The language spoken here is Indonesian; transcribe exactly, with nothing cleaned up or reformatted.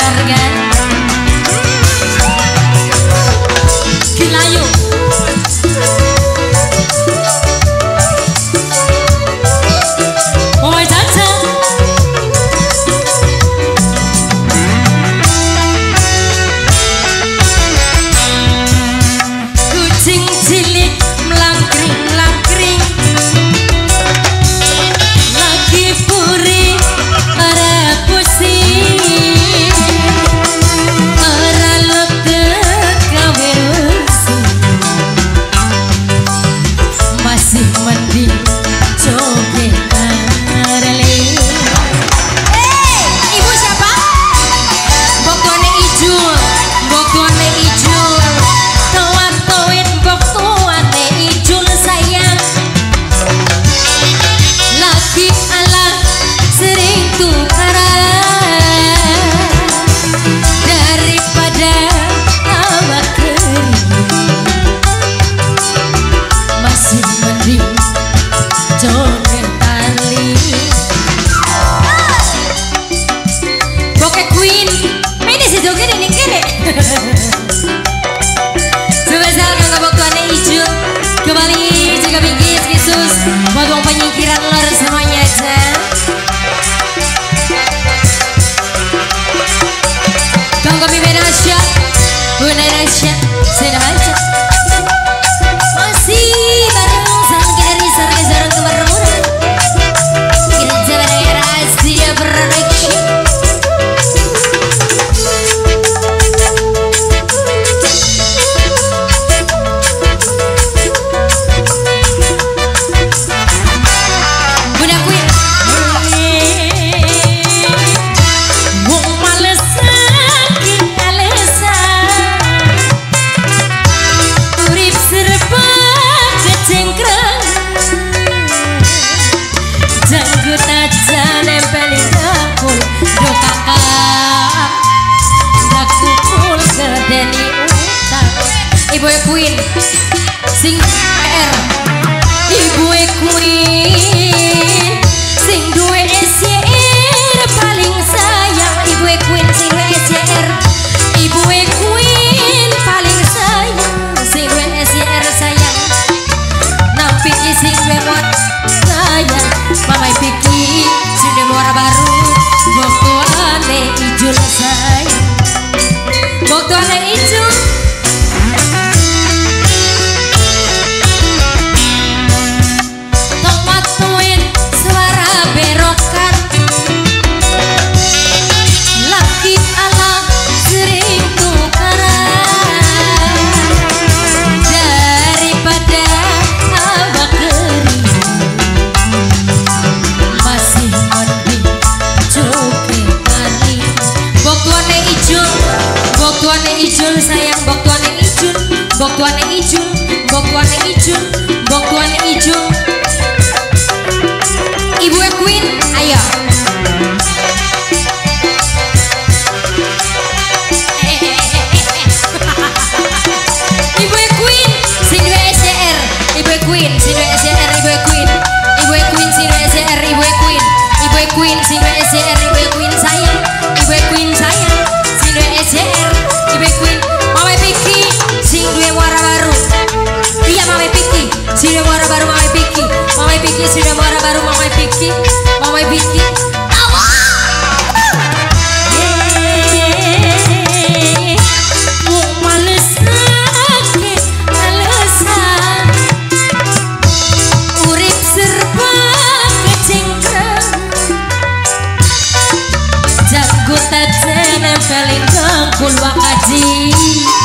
kan gila yuk oh jajan kucing cilik melangkring-langkring lagi puri para pusing para letek kawerusi masih mending joget arele. Hey, ibu siapa? Bokone Ijul, bokone Ijul, tuan tuin bok tuane Ijul sayang. Lagi ala sering tukaran daripada awak kering masih mending joget tali. Bokeh Queen, ini si joget ini kene. Sebesar kagak boktuane Ijul kembali juga bingkis Yesus buat wong penyingkiran lor semuanya aja. Kang kami Menasya, Bunda Nasya, saya aja masih bareng sama kita dari sarga jarang kembar murah. Kita jalan era Asia Production. Bunda Queen. Wong males sakit alasan urip serba kecengkrang janggut aja nempelin dakul do kakak dakupul ke Deni utang. Ibu Queen sing R Ibu Queen sing duwe S Y R paling sayang. Ibu Queen sing duwe S Y R Ibu Queen paling sayang sing duwe S Y R sayang. Nampi sing duwe mot sayang Mamai Piki sing duwe muara baru boktuane Ijul sayang boktuane Ijul. Tomat tuin suara berokan laki ala sering tukaran daripada awak kering masih mending joget tali. Boktuane Ijul, boktuane Ijul sayang boktuane Ijul, boktuane Ijul, boktuane Ijul, boktuane Ijul. Ibu Queen, ayo. Ibu Queen, sing duwe S Y R. Ibu Queen, sing duwe S Y R. Ibu Queen, Ibu Queen, sing duwe S Y R. Ibu Queen, Ibu Queen, sing duwe S Y R. Ibu Queen sayang, Ibu Queen sayang, sing duwe S Y R. Ibu Queen, Mama Piki, sing duwe muara baru. Iya Mama Piki, sing duwe muara baru Mama Piki, Mama Piki sing duwe muara baru Mama Piki, Mama Piki. Wong males sakit alasan urip serba kecengkrang janggut aja nempelin kangkul wakaji.